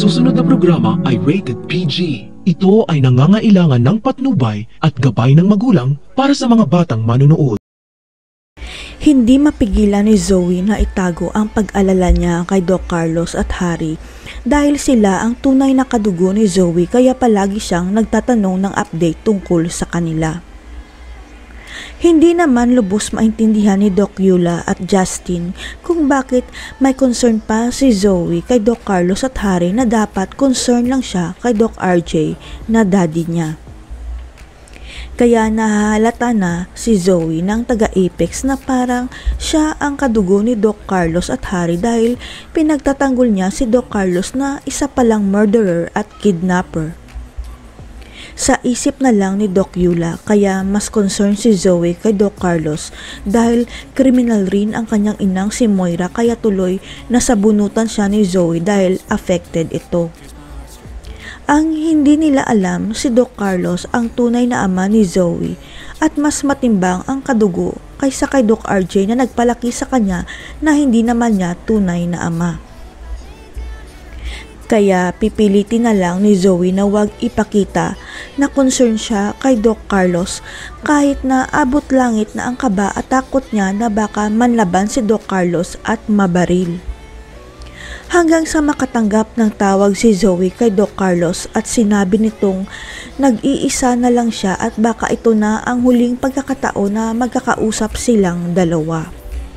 susunod na programa ay rated PG. Ito ay nangangailangan ng patnubay at gabay ng magulang para sa mga batang manonood. Hindi mapigilan ni Zoe na itago ang pag-alala niya kay Doc Carlos at Harry dahil sila ang tunay na kadugo ni Zoe, kaya palagi siyang nagtatanong ng update tungkol sa kanila. Hindi naman lubos maintindihan ni Doc Eula at Justin kung bakit may concern pa si Zoe kay Doc Carlos at Harry na dapat concern lang siya kay Doc RJ na daddy niya. Kaya nahahalata na si Zoe ng taga-Apex na parang siya ang kadugo ni Doc Carlos at Harry dahil pinagtatanggol niya si Doc Carlos na isa palang murderer at kidnapper. Sa isip na lang ni Doc Eula, kaya mas concerned si Zoe kay Doc Carlos dahil criminal rin ang kanyang inang si Moira, kaya tuloy nasabunutan siya ni Zoe dahil affected ito. Ang hindi nila alam, si Doc Carlos ang tunay na ama ni Zoe at mas matimbang ang kadugo kaysa kay Doc RJ na nagpalaki sa kanya na hindi naman niya tunay na ama. Kaya pipilitin na lang ni Zoe na wag ipakita na concern siya kay Doc Carlos kahit na abot langit na ang kaba at takot niya na baka manlaban si Doc Carlos at mabaril. Hanggang sa makatanggap ng tawag si Zoe kay Doc Carlos at sinabi nitong nag-iisa na lang siya at baka ito na ang huling pagkakataon na magkakausap silang dalawa.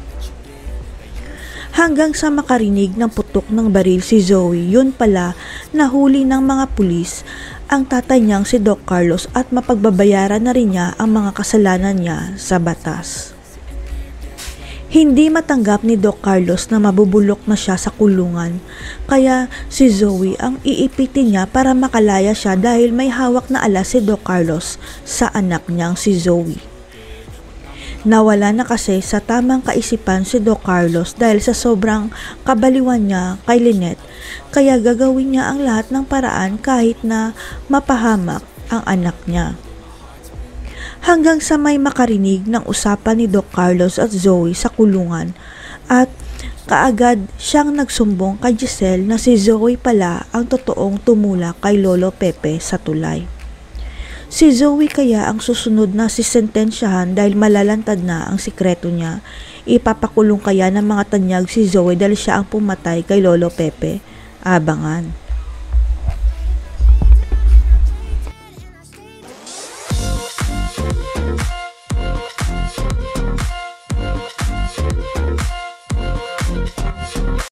Hanggang sa makarinig ng putok ng baril si Zoe, yun pala nahuli ng mga pulis ang tatay niyang si Doc Carlos at mapagbabayaran na rin niya ang mga kasalanan niya sa batas. Hindi matanggap ni Doc Carlos na mabubulok na siya sa kulungan, kaya si Zoe ang iipitin niya para makalaya siya dahil may hawak na alas si Doc Carlos sa anak niyang si Zoe. Nawala na kasi sa tamang kaisipan si Doc Carlos dahil sa sobrang kabaliwan niya kay Lynette, kaya gagawin niya ang lahat ng paraan kahit na mapahamak ang anak niya. Hanggang sa may makarinig ng usapan ni Doc Carlos at Zoe sa kulungan at kaagad siyang nagsumbong kay Giselle na si Zoe pala ang totoong tumulak kay Lolo Pepe sa tulay. Si Zoe kaya ang susunod na sisentensyahan dahil malalantad na ang sikreto niya. Ipapakulong kaya ng mga tanyag si Zoe dahil siya ang pumatay kay Lolo Pepe? Abangan.